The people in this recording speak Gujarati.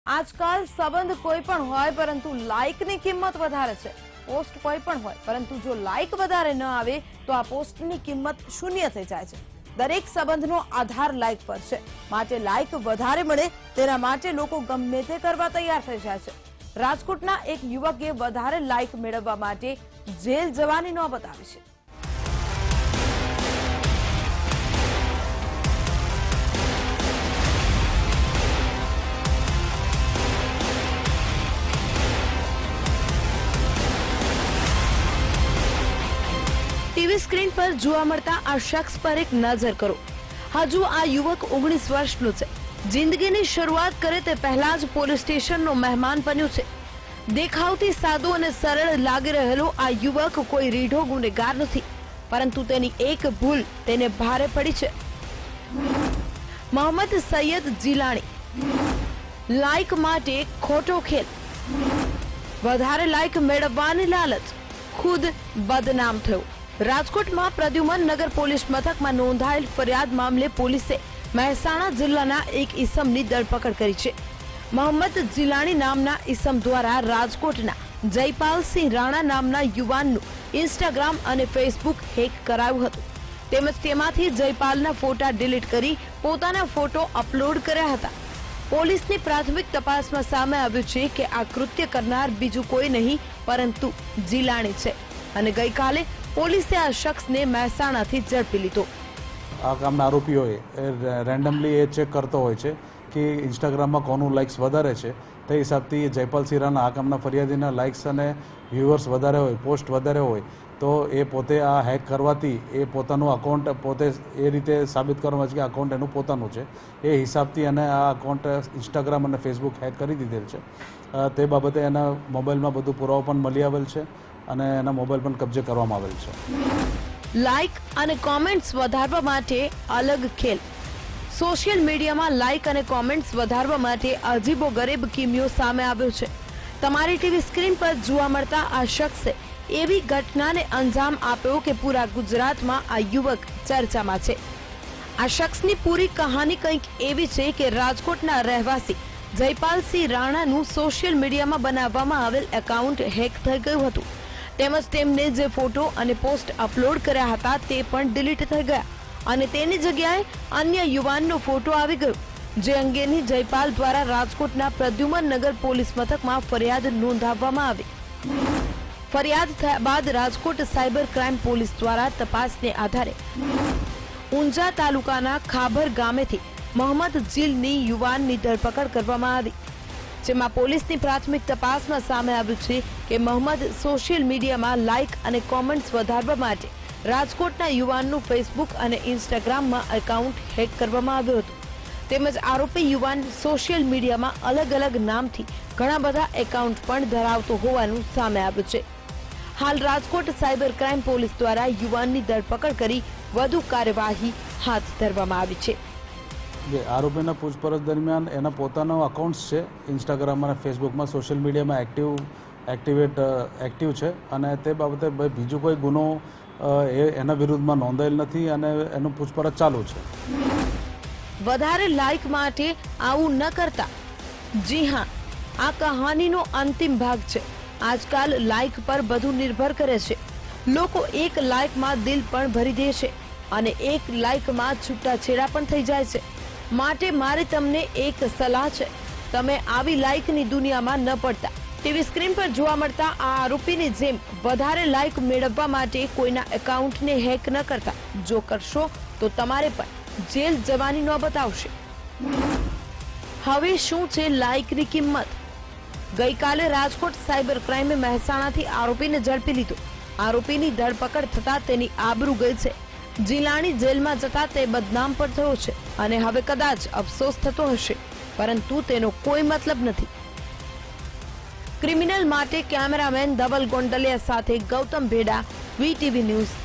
આજકાલ સંબંધ કોઈ પણ હોય પરંતુ લાઇકની કિંમત વધારે છે। પોસ્ટ કોઈ પણ હોય પરંતુ જો લાઇક વધારે ન આવે તો આ પોસ્ટની કિંમત શૂન્ય થઈ જાય છે। દરેક સંબંધનો આધાર લાઇક પર છે, માટે લાઇક વધારે મળે તેના માટે લોકો ગમે તે કરવા તૈયાર થઈ જાય છે। રાજકોટના એક યુવકે વધારે લાઇક મેળવવા માટે જેલ જવાની નોબત આવી છે। टीवी स्क्रीन पर જોવા મળતા આ શખ્સ પર એક નજર કરો। હજુ આ યુવક 19 વર્ષનો છે। જિંદગીની શરૂઆત કરે તે પહેલા જ પોલીસ સ્ટેશનનો મહેમાન બન્યો છે। દેખાવથી સાદો અને સરળ લાગી રહેલો આ યુવક કોઈ રીઢો ગુનેગાર નથી, પરંતુ તેની એક ભૂલ તેને ભારે પડી છે। મોહમ્મદ સૈયદ જીલાણી લાઇક માટે ખોટો ખેલ, વધારે લાઇક મેળવવાની લાલચ, ખુદ બદનામ થયો। રાજકોટમાં પ્રદ્યુમન નગર પોલીસ મથકમાં નોંધાયેલ ફરિયાદ મામલે પોલીસે મહેસાણા જિલ્લાના એક ઈસમની ધરપકડ કરી છે। મોહમ્મદ જીલાણી નામના ઈસમ દ્વારા રાજકોટના જયપાલસિંહ રાણા નામના યુવાનનું ઇન્સ્ટાગ્રામ અને ફેસબુક હેક કરાયું હતું, તેમજ તેમાંથી જયપાલના ફોટા ડિલીટ કરી પોતાના ફોટો અપલોડ કર્યા હતા। પોલીસની પ્રાથમિક તપાસમાં સામે આવ્યું છે કે આ કૃત્ય કરનાર બીજું કોઈ નહીં પરંતુ જીલાણી છે અને ગઈકાલે પોલીસે આ શખ્સને મહેસાણાથી ઝડપી લીધો। આ કામના આરોપીઓએ રેન્ડમલી એ ચેક કરતો હોય છે કે ઇન્સ્ટાગ્રામમાં કોનું લાઇક્સ વધારે છે, તે હિસાબથી જયપાલસિંહ રાણા આ કામના ફરિયાદીના લાઇક્સ અને વ્યુઅર્સ વધારે હોય, પોસ્ટ વધારે હોય તો એ પોતે આ હેક કરવાથી એ પોતાનું અકાઉન્ટ પોતે એ રીતે સાબિત કરવામાં છે કે અકાઉન્ટ એનું પોતાનું છે, એ હિસાબથી એને આ અકાઉન્ટ ઇન્સ્ટાગ્રામ અને ફેસબુક હેક કરી દીધેલ છે। તે બાબતે એના મોબાઈલમાં બધું પુરાવો પણ મળી આવેલ છે અને એના મોબાઈલ પણ કબજે કરવામાં આવેલ છે। લાઇક અને કોમેન્ટ્સ વધારવા માટે અલગ ખેલ। સોશિયલ મીડિયામાં લાઇક અને કોમેન્ટ્સ વધારવા માટે અજીબોગરીબ કિમિયો સામે આવ્યો છે। તમારી ટીવી સ્ક્રીન પર જોવા મળતા આ શખ્સે એવી ઘટનાને અંજામ આપ્યો કે પૂરા ગુજરાતમાં આ યુવક ચર્ચામાં છે। આ શખ્સની પૂરી કહાની કંઈક એવી છે કે રાજકોટના રહેવાસી જયપાલસિંહ રાણાનું સોશિયલ મીડિયામાં બનાવવામાં આવેલ એકાઉન્ટ હેક થઈ ગયું હતું, તેમજ તેમને જે ફોટો અને પોસ્ટ અપલોડ કર્યા હતા તે પણ ડિલીટ થઈ ગયા અને તેની જગ્યાએ અન્ય યુવાનનો ફોટો આવી ગયો, જે અંગેની જયપાલ દ્વારા રાજકોટના પ્રદ્યુમન નગર પોલીસ મથકમાં ફરિયાદ નોંધાવવામાં આવી। ફરિયાદ થયા બાદ રાજકોટ સાયબર ક્રાઇમ પોલીસ દ્વારા તપાસને આધારે ઊંઝા તાલુકાના ખાબર ગામેથી મોહમ્મદ જીલની યુવાનની ધરપકડ કરવામાં આવી, જેમાં પોલીસની પ્રાથમિક તપાસમાં સામે આવ્યું છે કે મોહમ્મદ સોશિયલ મીડિયામાં લાઇક અને કોમેન્ટ્સ વધારવા માટે રાજકોટના યુવાનનું ફેસબુક અને ઇન્સ્ટાગ્રામમાં એકાઉન્ટ હેક કરવામાં આવ્યું હતું, તેમજ આરોપી યુવાન સોશિયલ મીડિયામાં અલગ અલગ નામથી ઘણા બધા એકાઉન્ટ પણ ધરાવતો હોવાનું સામે આવ્યું છે। હાલ રાજકોટ સાયબર ક્રાઇમ પોલીસ દ્વારા યુવાનની ધરપકડ કરી વધુ કાર્યવાહી હાથ ધરવામાં આવી છે। આરોપીના પૂછપરછ દરમિયાન એના પોતાનો અકાઉન્ટ્સ છે ઇન્સ્ટાગ્રામ અને ફેસબુકમાં સોશિયલ મીડિયામાં એક્ટિવ છે અને તે બાબતે બીજું કોઈ ગુનો એના વિરુદ્ધમાં નોંધાયેલ નથી અને એનું પૂછપરછ ચાલુ છે। વધારે લાઇક માટે આવું ન કરતા। જી હા, આ કહાનીનો અંતિમ ભાગ છે। આજકાલ લાઇક પર બધું નિર્ભર કરે છે। લોકો એક લાઇકમાં દિલ પણ ભરી દે છે અને એક લાઇકમાં છૂટાછેડા પણ થઈ જાય છે, માટે મારે તમને એક સલાહ છે, તમે આવી લાઇકની દુનિયામાં ન પડતા। ટીવી સ્ક્રીન પર જોવા મળતા આ આરોપીની જેમ વધારે લાઇક મેળવવા માટે કોઈના એકાઉન્ટને હેક ન કરતા। જો કરશો તો તમારે પણ જેલ જવાની નોબત આવશે। હવે શું છે લાઇકની કિંમત? ગઈકાલે રાજકોટ સાયબર ક્રાઇમે મહેસાણાથી આરોપીને ઝડપી લીધો। આરોપીની ધરપકડ થતા તેની આબરૂ ગઈ છે। જીલાણી જેલમાં જતા તે બદનામ પણ થયો છે અને હવે કદાચ અફસોસ થતો હશે, પરંતુ તેનો કોઈ મતલબ નથી। ક્રિમિનલ માટે કેમેરામેન ધવલ ગોંડલિયા સાથે ગૌતમ ભેડા, વીટીવી ન્યૂઝ,